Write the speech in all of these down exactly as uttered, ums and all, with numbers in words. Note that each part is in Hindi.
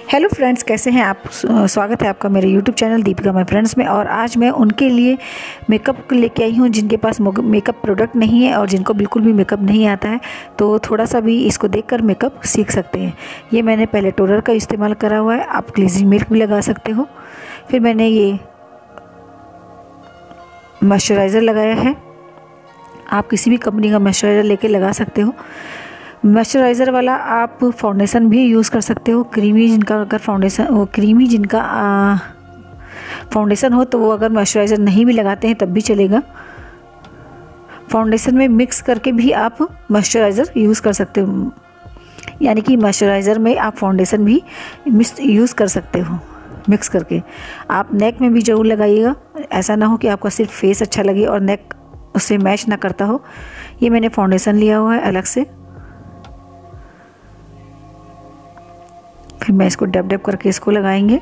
हेलो फ्रेंड्स, कैसे हैं आप। स्वागत है आपका मेरे YouTube channel Deepika my friends में। और आज मैं उनके लिए मेकअप लेके आई हूँ जिनके पास मेकअप प्रोडक्ट नहीं है और जिनको बिल्कुल भी मेकअप नहीं आता है, तो थोड़ा सा भी इसको देखकर मेकअप सीख सकते हैं। ये मैंने पहले टोनर का इस्तेमाल करा हुआ है, आप क्लींजिंग मिल्क भी लगा सकते हो। फिर मैंने ये मॉइस्चराइज़र लगाया है, आप किसी भी कंपनी का मॉइस्चराइज़र लेके लगा सकते हो। मॉइस्चराइज़र वाला आप फाउंडेशन भी यूज़ कर सकते हो। क्रीमी जिनका अगर फाउंडेशन वो क्रीमी जिनका फाउंडेशन हो तो वो अगर मॉइस्चराइज़र नहीं भी लगाते हैं तब भी चलेगा। फाउंडेशन में मिक्स करके भी आप मॉइस्चराइज़र यूज़ कर सकते हो, यानी कि मॉइस्चराइज़र में आप फाउंडेशन भी मिक्स यूज़ कर सकते हो। मिक्स करके आप नेक में भी ज़रूर लगाइएगा, ऐसा ना हो कि आपका सिर्फ फेस अच्छा लगे और नेक उससे मैच ना करता हो। ये मैंने फाउंडेशन लिया हुआ है अलग से। फिर मैं इसको डब डब करके इसको लगाएंगे।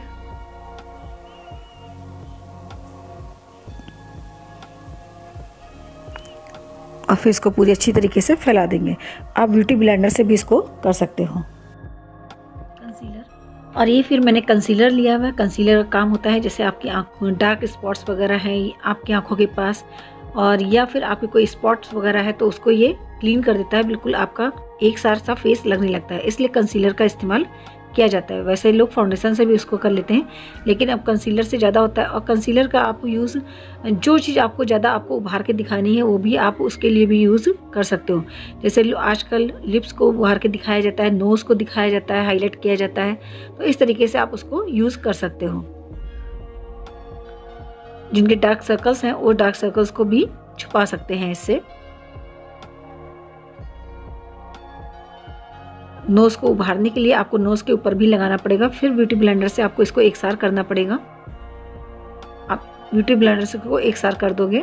और फिर इसको पूरी अच्छी तरीके से फैला देंगे। आप ब्यूटी ब्लेंडर से भी इसको कर सकते हो। कंसीलर, और ये फिर मैंने कंसीलर लिया हुआ है। कंसीलर का काम होता है जैसे आपकी आँख डार्क स्पॉट्स वगैरह हैं आपकी आँखों के पास, और या फिर आपके कोई स्पॉट्स वगैरह है तो उसको ये क्लीन कर देता है, बिल्कुल आपका एक साथ सा फेस लगने लगता है, इसलिए कंसीलर का इस्तेमाल किया जाता है। वैसे लोग फाउंडेशन से भी उसको कर लेते हैं, लेकिन अब कंसीलर से ज़्यादा होता है। और कंसीलर का आप यूज़ जो चीज़ आपको ज़्यादा आपको उभार के दिखानी है वो भी आप उसके लिए भी यूज़ कर सकते हो। जैसे आजकल लिप्स को उभार के दिखाया जाता है, नोज़ को दिखाया जाता है, हाईलाइट किया जाता है, तो इस तरीके से आप उसको यूज़ कर सकते हो। जिनके डार्क सर्कल्स हैं वो डार्क सर्कल्स को भी छुपा सकते हैं इससे। नोज़ को उभारने के लिए आपको नोज़ के ऊपर भी लगाना पड़ेगा, फिर ब्यूटी ब्लेंडर से आपको इसको एक सार करना पड़ेगा। आप ब्यूटी ब्लेंडर से को एक सार कर दोगे।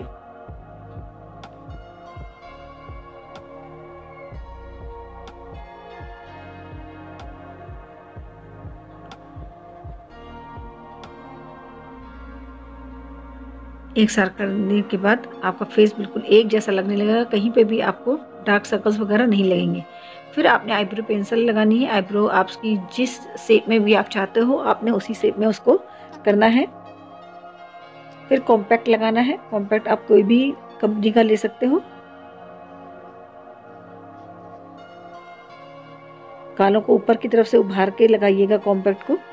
एक सार करने के बाद आपका फेस बिल्कुल एक जैसा लगने लगेगा, कहीं पे भी आपको डार्क सर्कल्स वगैरह नहीं लगेंगे। फिर आपने आईब्रो पेंसिल लगानी है। आईब्रो आपकी जिस शेप में भी आप चाहते हो आपने उसी शेप में उसको करना है। फिर कॉम्पैक्ट लगाना है। कॉम्पैक्ट आप कोई भी कंपनी का ले सकते हो। गालों को ऊपर की तरफ से उभार के लगाइएगा कॉम्पैक्ट को।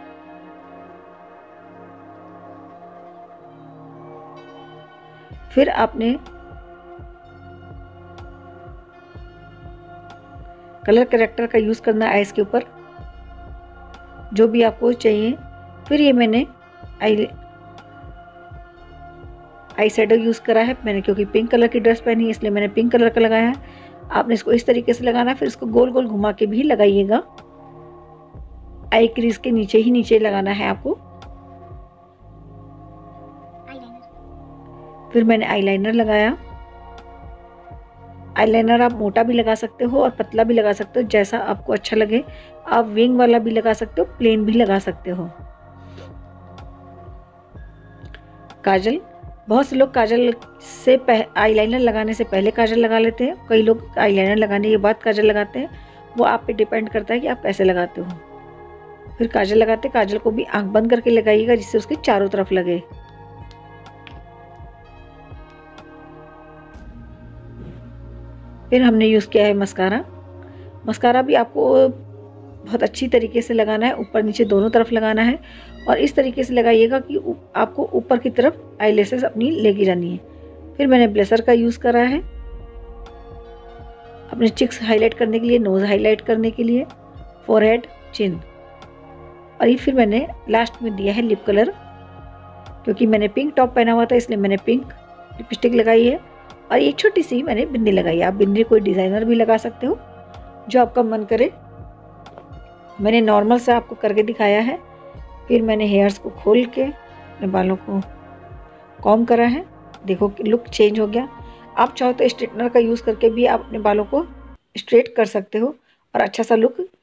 फिर आपने कलर करेक्टर का यूज़ करना है आइज़ के ऊपर, जो भी आपको चाहिए। फिर ये मैंने आई आई शेडो यूज़ करा है मैंने, क्योंकि पिंक कलर की ड्रेस पहनी है इसलिए मैंने पिंक कलर का लगाया है। आपने इसको इस तरीके से लगाना है, फिर इसको गोल गोल घुमा के भी लगाइएगा। आई क्रीज के नीचे ही नीचे लगाना है आपको। फिर मैंने आईलाइनर लगाया। आईलाइनर आप मोटा भी लगा सकते हो और पतला भी लगा सकते हो, जैसा आपको अच्छा लगे। आप विंग वाला भी लगा सकते हो, प्लेन भी लगा सकते हो। काजल, बहुत से लोग काजल से आईलाइनर लगाने से पहले काजल लगा लेते हैं, कई लोग आईलाइनर लगाने के बाद काजल लगाते हैं। वो आप पे डिपेंड करता है कि आप कैसे लगाते हो। फिर काजल लगाते काजल को भी आंख बंद करके लगाइएगा, जिससे उसके चारों तरफ लगे। फिर हमने यूज़ किया है मस्कारा। मस्कारा भी आपको बहुत अच्छी तरीके से लगाना है, ऊपर नीचे दोनों तरफ लगाना है, और इस तरीके से लगाइएगा कि आपको ऊपर की तरफ आईलैशेस अपनी लेके जानी है। फिर मैंने ब्लशर का यूज़ करा है अपने चिक्स हाईलाइट करने के लिए, नोज़ हाईलाइट करने के लिए, फोरहेड, चिन। और ये फिर मैंने लास्ट में दिया है लिप कलर, क्योंकि मैंने पिंक टॉप पहना हुआ था इसलिए मैंने पिंक लिपस्टिक लगाई है। और एक छोटी सी मैंने बिंदी लगाई है। आप बिंदी कोई डिज़ाइनर भी लगा सकते हो, जो आपका मन करे। मैंने नॉर्मल से आपको करके दिखाया है। फिर मैंने हेयर्स को खोल के अपने बालों को कॉम करा है। देखो कि लुक चेंज हो गया। आप चाहो तो स्ट्रेटनर का यूज़ करके भी आप अपने बालों को स्ट्रेट कर सकते हो और अच्छा सा लुक